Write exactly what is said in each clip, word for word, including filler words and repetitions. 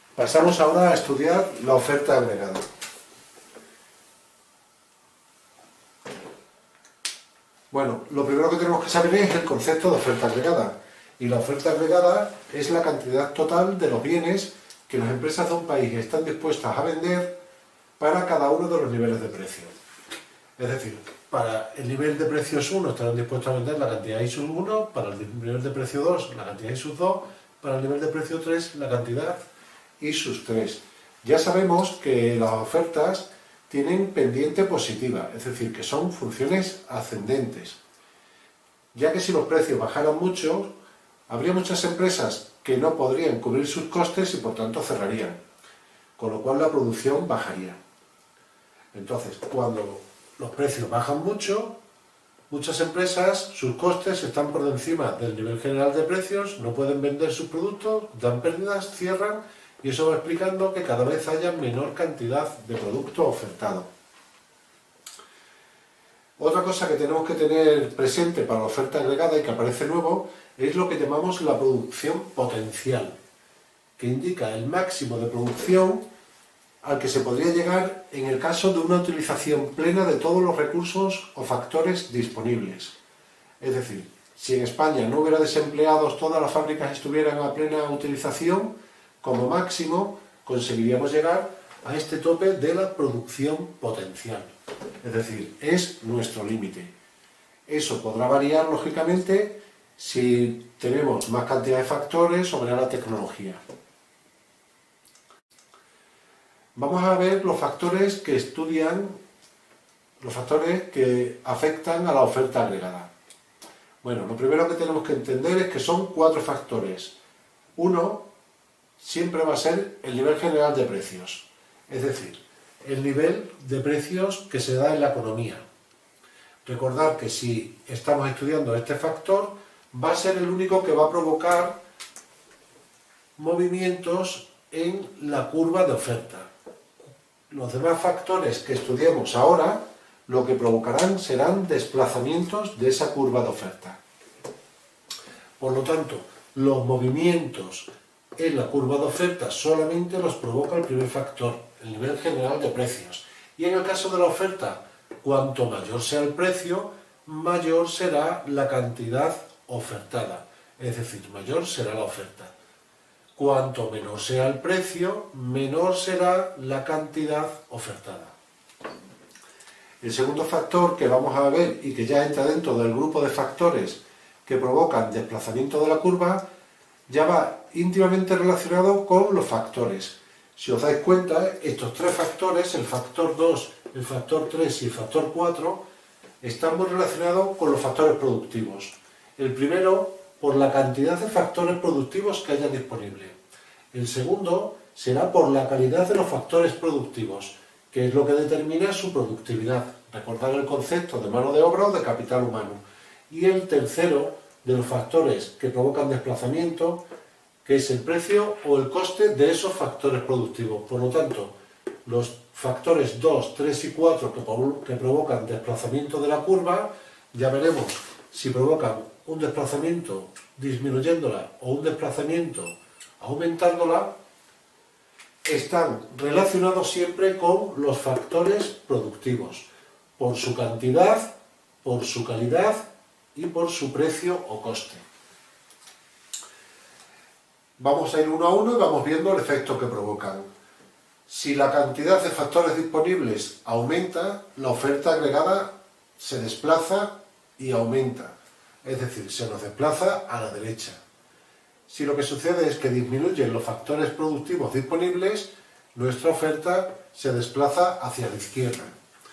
Pasamos ahora a estudiar la oferta agregada. Bueno, lo primero que tenemos que saber es el concepto de oferta agregada. Y la oferta agregada es la cantidad total de los bienes que las empresas de un país están dispuestas a vender para cada uno de los niveles de precio. Es decir, para el nivel de precios uno estarán dispuestos a vender la cantidad I sus uno, para el nivel de precio dos la cantidad I sus dos, para el nivel de precio tres la cantidad I sus tres. Ya sabemos que las ofertas tienen pendiente positiva, es decir, que son funciones ascendentes, ya que si los precios bajaran mucho, habría muchas empresas que no podrían cubrir sus costes y por tanto cerrarían, con lo cual la producción bajaría. Entonces, cuando los precios bajan mucho, muchas empresas, sus costes están por encima del nivel general de precios, no pueden vender sus productos, dan pérdidas, cierran, y eso va explicando que cada vez haya menor cantidad de producto ofertado. Otra cosa que tenemos que tener presente para la oferta agregada y que aparece nuevo es lo que llamamos la producción potencial, que indica el máximo de producción al que se podría llegar en el caso de una utilización plena de todos los recursos o factores disponibles. Es decir, si en España no hubiera desempleados, todas las fábricas estuvieran a plena utilización, como máximo conseguiríamos llegar a este tope de la producción potencial. Es decir, es nuestro límite. Eso podrá variar, lógicamente, si tenemos más cantidad de factores o la tecnología. Vamos a ver los factores que estudian, los factores que afectan a la oferta agregada. Bueno, lo primero que tenemos que entender es que son cuatro factores. Uno siempre va a ser el nivel general de precios, es decir, el nivel de precios que se da en la economía. Recordad que si estamos estudiando este factor, va a ser el único que va a provocar movimientos en la curva de oferta. Los demás factores que estudiemos ahora, lo que provocarán serán desplazamientos de esa curva de oferta. Por lo tanto, los movimientos en la curva de oferta solamente los provoca el primer factor, el nivel general de precios. Y en el caso de la oferta, cuanto mayor sea el precio, mayor será la cantidad ofertada, es decir, mayor será la oferta. Cuanto menor sea el precio, menor será la cantidad ofertada. El segundo factor que vamos a ver y que ya entra dentro del grupo de factores que provocan desplazamiento de la curva, ya va íntimamente relacionado con los factores. Si os dais cuenta, estos tres factores, el factor dos, el factor tres y el factor cuatro, están muy relacionados con los factores productivos. El primero, por la cantidad de factores productivos que haya disponible. El segundo será por la calidad de los factores productivos, que es lo que determina su productividad. Recordar el concepto de mano de obra o de capital humano. Y el tercero, de los factores que provocan desplazamiento, que es el precio o el coste de esos factores productivos. Por lo tanto, los factores dos, tres y cuatro que, que provocan desplazamiento de la curva, ya veremos si provocan un desplazamiento disminuyéndola o un desplazamiento aumentándola, están relacionados siempre con los factores productivos, por su cantidad, por su calidad y por su precio o coste. Vamos a ir uno a uno y vamos viendo el efecto que provocan. Si la cantidad de factores disponibles aumenta, la oferta agregada se desplaza y aumenta. Es decir, se nos desplaza a la derecha. Si lo que sucede es que disminuyen los factores productivos disponibles, nuestra oferta se desplaza hacia la izquierda.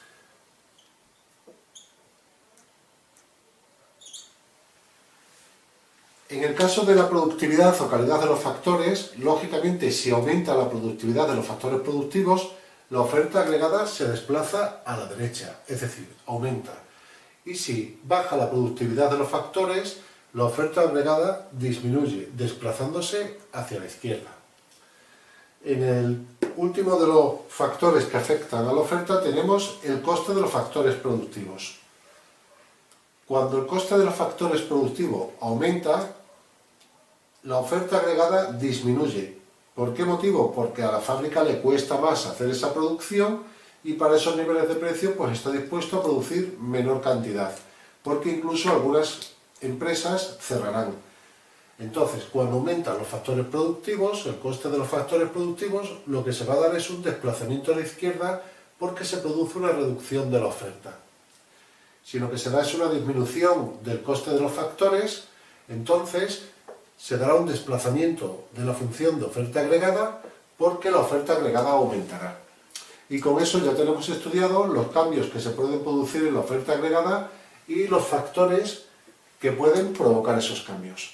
En el caso de la productividad o calidad de los factores, lógicamente si aumenta la productividad de los factores productivos, la oferta agregada se desplaza a la derecha, es decir, aumenta. Y si baja la productividad de los factores, la oferta agregada disminuye, desplazándose hacia la izquierda. En el último de los factores que afectan a la oferta tenemos el coste de los factores productivos. Cuando el coste de los factores productivos aumenta, la oferta agregada disminuye, ¿Por qué motivo? Porque a la fábrica le cuesta más hacer esa producción y para esos niveles de precio pues está dispuesto a producir menor cantidad, porque incluso algunas empresas cerrarán. Entonces, cuando aumentan los factores productivos, el coste de los factores productivos, lo que se va a dar es un desplazamiento a la izquierda porque se produce una reducción de la oferta. Si lo que se da es una disminución del coste de los factores, entonces se dará un desplazamiento de la función de oferta agregada porque la oferta agregada aumentará. Y con eso ya tenemos estudiado los cambios que se pueden producir en la oferta agregada y los factores que pueden provocar esos cambios.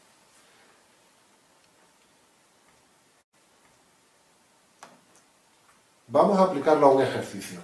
Vamos a aplicarlo a un ejercicio.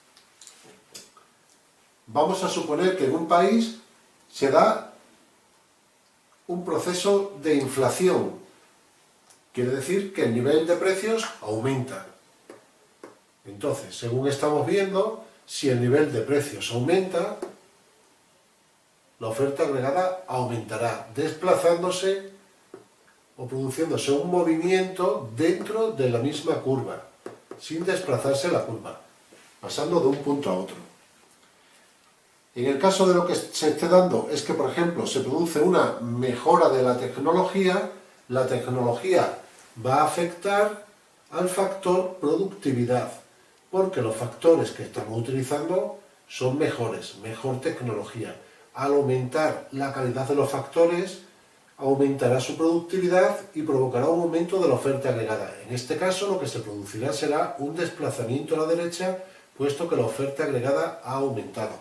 Vamos a suponer que en un país se da un proceso de inflación. Quiere decir que el nivel de precios aumenta. Entonces, según estamos viendo, si el nivel de precios aumenta, la oferta agregada aumentará, desplazándose o produciéndose un movimiento dentro de la misma curva, sin desplazarse la curva, pasando de un punto a otro. En el caso de lo que se esté dando es que, por ejemplo, se produce una mejora de la tecnología, la tecnología va a afectar al factor productividad, porque los factores que estamos utilizando son mejores, mejor tecnología. Al aumentar la calidad de los factores, aumentará su productividad y provocará un aumento de la oferta agregada. En este caso, lo que se producirá será un desplazamiento a la derecha, puesto que la oferta agregada ha aumentado.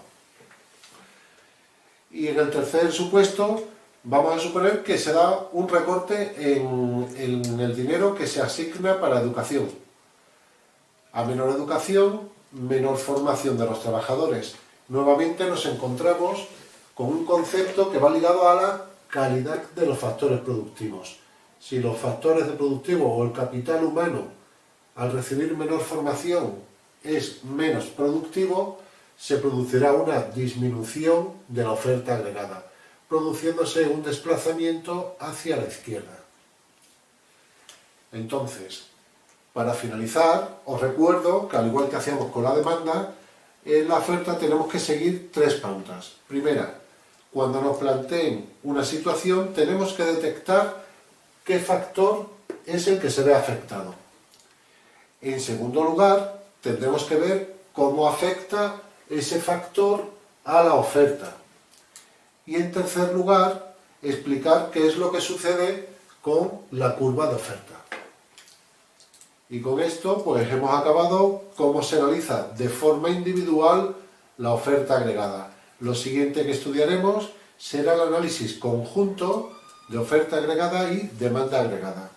Y en el tercer supuesto, vamos a suponer que se da un recorte en, en el dinero que se asigna para educación. A menor educación, menor formación de los trabajadores. Nuevamente nos encontramos con un concepto que va ligado a la calidad de los factores productivos. Si los factores de productivo o el capital humano, al recibir menor formación, es menos productivo, se producirá una disminución de la oferta agregada, produciéndose un desplazamiento hacia la izquierda. Entonces, para finalizar, os recuerdo que al igual que hacíamos con la demanda, en la oferta tenemos que seguir tres pautas. Primera, cuando nos planteen una situación, tenemos que detectar qué factor es el que se ve afectado. En segundo lugar, tendremos que ver cómo afecta ese factor a la oferta. Y en tercer lugar, explicar qué es lo que sucede con la curva de oferta. Y con esto pues hemos acabado cómo se analiza de forma individual la oferta agregada. Lo siguiente que estudiaremos será el análisis conjunto de oferta agregada y demanda agregada.